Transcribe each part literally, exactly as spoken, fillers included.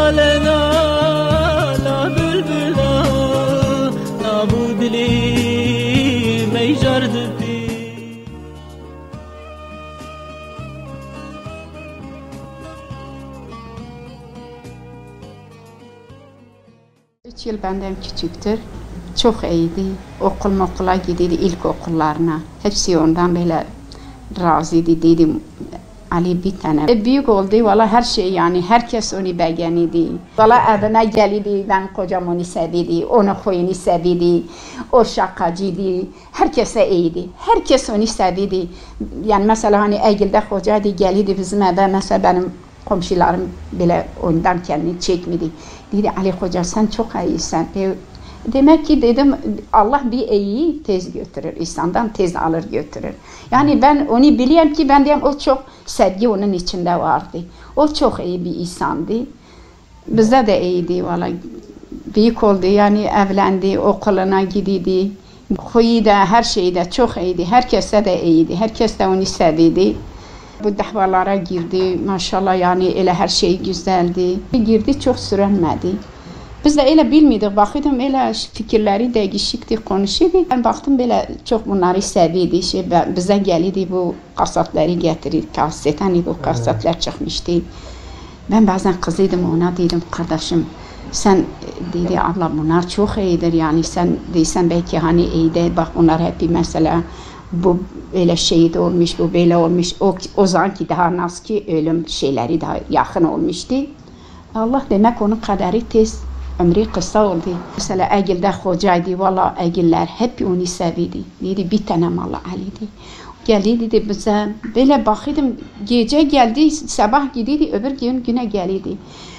لنا لا بلبلا نابود لي ميجر دبي. üç yıl benden küçüktür. Çok iyiydi. Okul okula gidiyordu, ilk okullarına. Hepsi ondan böyle razıydı dedim. Ali bir tane. E, büyük oldu. Valla her şey yani. Herkes onu beğenidi. Valla evine gelidi. Ben kocam onu sevdi. Onu koyunu sevdi. O şakacıydı. Herkese iyiydi. Herkes onu sevdi. Yani mesela hani Egil'de kocaydı. Gelidi bizim eve. Mesela benim komşularım bile ondan kendini çekmedi. Dedi Ali Hoca sen çok iyisin. Demek ki dedim Allah bir iyiyi tez götürür. İnsandan tez alır götürür. Yani ben onu biliyorum ki ben diyeyim o çok sevgi onun içinde vardı. O çok iyi bir insandı. Bize de iyiydi valla. Büyük oldu yani evlendi, okuluna gidiyordu. Huyu da her şeyi de çok iyiydi. Herkese de iyiydi. Herkes de onu sevdi. Bu davalara girdi. Maşallah yani öyle her şey güzeldi. Girdi çok sürünmedi. Biz de öyle bilmiyorduk. Bakıyordum öyle fikirleri değişikti, konuşuyorduk. Ben baktım böyle çok bunları seviydi. Şey, bize geliydi bu kasatları getirir. Kasetten bu kasetler çıkmıştı. Ben bazen kızıydım ona dedim kardeşim sen dedi abla bunlar çok iyidir yani sen değilsen belki hani iyi de bak onlar hep mesela bu öyle şehit olmuş, bu böyle olmuş. O, o zamanki daha nasıl ki ölüm şeyleri daha yakın olmuştu. Allah demek onun kaderi tez, ömrü kısa oldu. Mesela Egil'de hocaydı, valla Egiller hep onu sevdi. Dedi bir tane malla Ali'di. Geldi dedi bize, böyle bakıyordum, gece geldi, sabah gidiyordu, öbür gün güne geldi.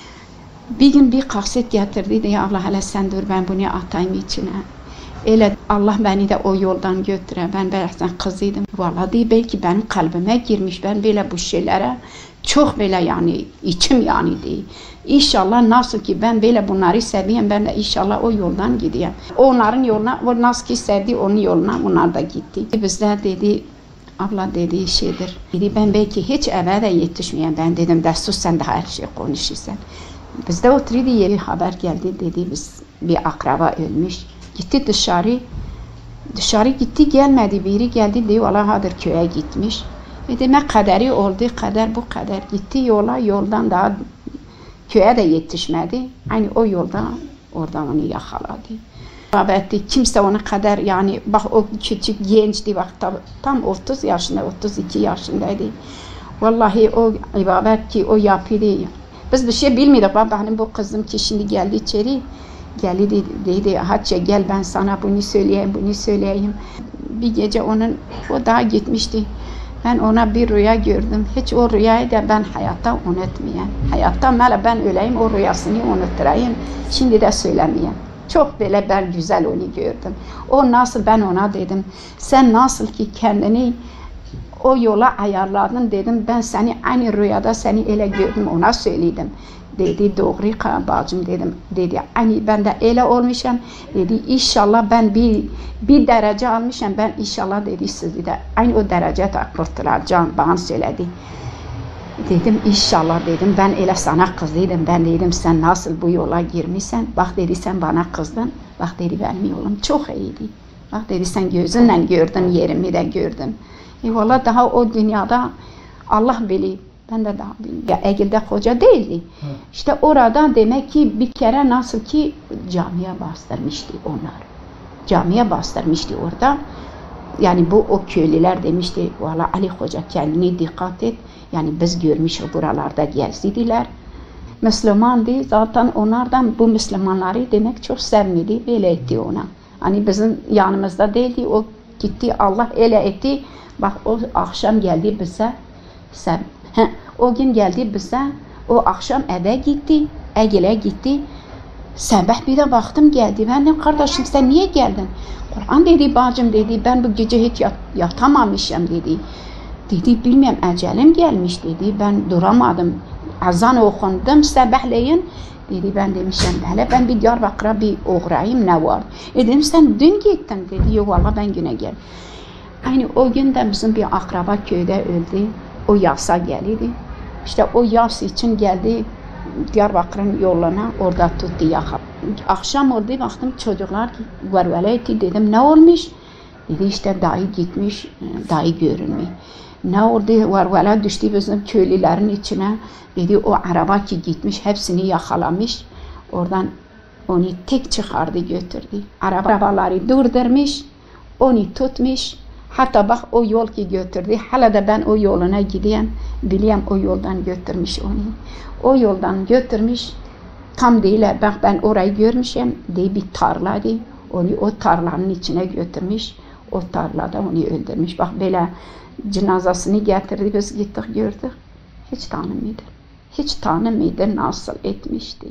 Bir gün bir kaset getirdi, ya Allah hele sen dur ben bunu atayım içine. Öyle Allah beni de o yoldan götüre. Ben bazen kızıydım. Vallahi belki benim kalbime girmiş. Ben böyle bu şeylere çok böyle yani içim yani değil. İnşallah nasıl ki ben böyle bunları seviyorum. Ben de inşallah o yoldan gideyim. Onların yoluna, o nasıl ki sevdi onun yoluna onlar da gitti. Bizler dedi abla dediği şeydir. Dedi ben belki hiç eve de yetişmeyeyim. Ben dedim de sus sen de her şey konuşursan. Bizde oturuyordu yeri haber geldi dedi biz bir akraba ölmüş. Gitti dışarı, dışarı gitti gelmedi, biri geldi diyor valla hadır köye gitmiş. E demek kaderi oldu, kader bu kadar gitti yola, yoldan daha köye de yetişmedi. Aynı o yolda oradan onu yakaladı. Rahmetli kimse ona kadar yani bak o küçük gençti bak tam otuz yaşında, otuz iki yaşındaydı. Vallahi o ibadet ki o yapıyordu. Biz bir şey bilmiyorduk. Benim bu kızım ki şimdi geldi içeri. Geldi dedi, dedi Hatice gel ben sana bunu söyleyeyim, bunu söyleyeyim. Bir gece onun, o daha gitmişti. Ben ona bir rüya gördüm. Hiç o rüyayı da ben hayatta unutmayayım. Hayatta mele ben öleyim, o rüyasını unutturayım. Şimdi de söylemeyeyim. Çok böyle ben güzel onu gördüm. O nasıl ben ona dedim, sen nasıl ki kendini o yola ayarladın dedim. Ben seni aynı rüyada seni öyle gördüm ona söyledim. Dedi doğru bacım dedim. Dedi hani ben de öyle olmuşum. Dedi inşallah ben bir bir derece almışım. Ben inşallah dedi sizi de aynı o derecede kurtaracağım bana söyledi. Dedim inşallah dedim ben öyle sana kızıydım. Ben dedim sen nasıl bu yola girmişsen. Bak dedi sen bana kızdın. Bak dedi benim yolum çok iyiydi. Bak dedi sen gözünle gördün yerimi de gördün. E valla daha o dünyada Allah bilir. Ben de daha bilmiyorum. Ya Egil'de hoca değildi. Hı. İşte orada demek ki bir kere nasıl ki camiye bastırmıştı onlar. Camiye bastırmıştı orada. Yani bu o köylüler demişti. Valla Ali Hoca kendine dikkat et. Yani biz görmüş o buralarda gezdiler. Müslümandı. Zaten onlardan bu Müslümanları demek çok sevmedi. Böyle etti ona. Hani bizim yanımızda değildi. O gitti Allah öyle etti. Bak o akşam geldi bize. Sen o gün geldi bize, o akşam eve gitti, Egil'e gitti. Sabah bir de baktım geldi. Ben dedim kardeşim sen niye geldin? Kur'an dedi bacım dedi ben bu gece hiç yat, yatamamışım dedi. Dedi bilmiyorum ecelim gelmiş dedi. Ben duramadım. Azan okundum sabahleyin. Dedi ben demişim hele ben bir Diyarbakır'a bir uğrayayım ne var? E dedim sen dün gittin dedi. Yok valla ben güne geldim. Aynı o gün de bizim bir akraba köyde öldü. O yasa geldi. İşte o yas için geldi. Diyarbakır'ın yoluna orada tuttu yakaladı. Akşam oldu baktım çocuklar varvele etti, dedim ne olmuş? Dedi işte dayı gitmiş, dayı görünmüyor. Ne oldu? Varvele düştü bizim köylülerin içine. Dedi o araba ki gitmiş hepsini yakalamış. Oradan onu tek çıkardı götürdü. Arabaları durdurmuş, onu tutmuş. Hatta bak o yol ki götürdü. Hala da ben o yoluna gidiyorum. Biliyorum o yoldan götürmüş onu. O yoldan götürmüş. Tam değil, bak ben orayı görmüşüm. Diye bir tarlaydı. Onu o tarlanın içine götürmüş. O tarlada onu öldürmüş. Bak böyle cenazasını getirdi. Biz gittik gördük. Hiç tanımıydı. Hiç tanımıydı nasıl etmişti.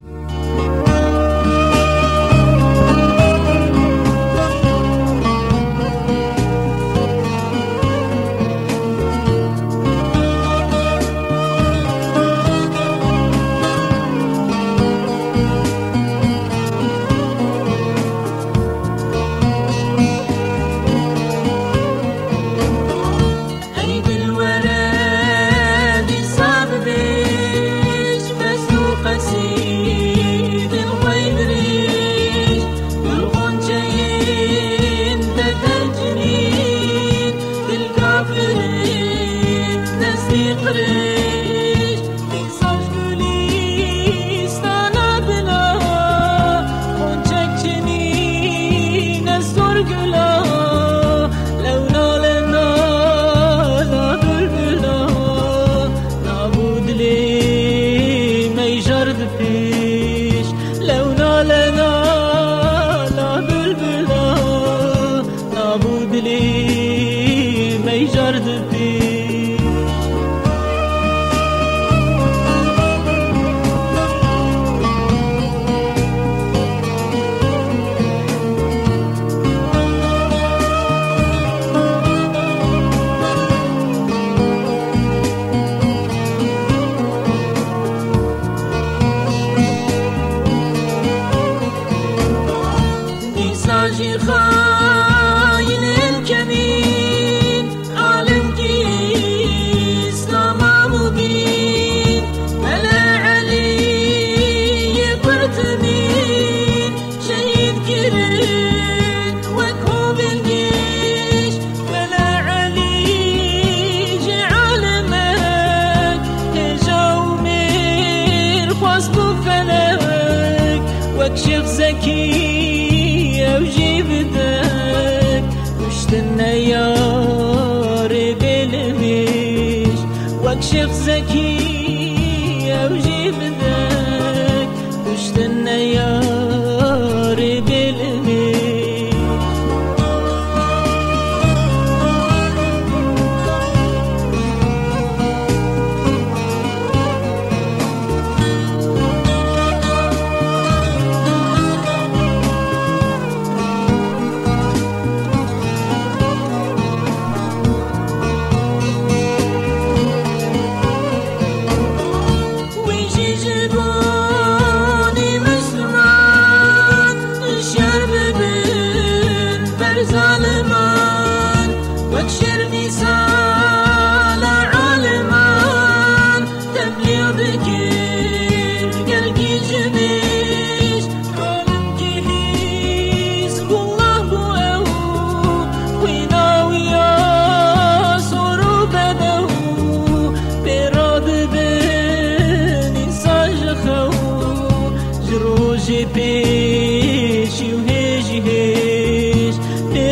شيخ زكي وجيب ذاك واشتنا يا رب الهي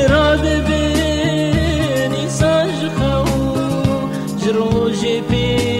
Roger